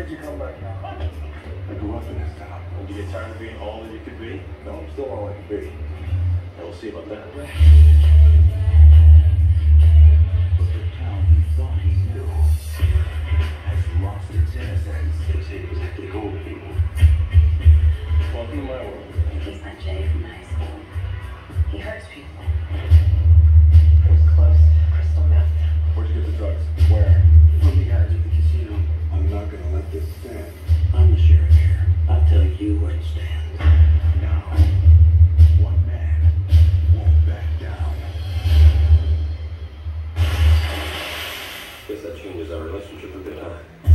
you come back now? I grew up in this town. Did you get tired of being all that you could be? No, I'm still all I can be. Yeah, we'll see about that. But the town he thought he knew has lost its innocence. They say it was actually home people. Welcome to my world. He's not Jay from high school. He hurts people. It was close to crystal meth. Where'd you get the drugs? Where? From the guys at the casino. I'm not gonna let this stand. I'm the sheriff here. I'll tell you where to stand. Now, one man won't back down. Guess that changes our relationship a bit, huh?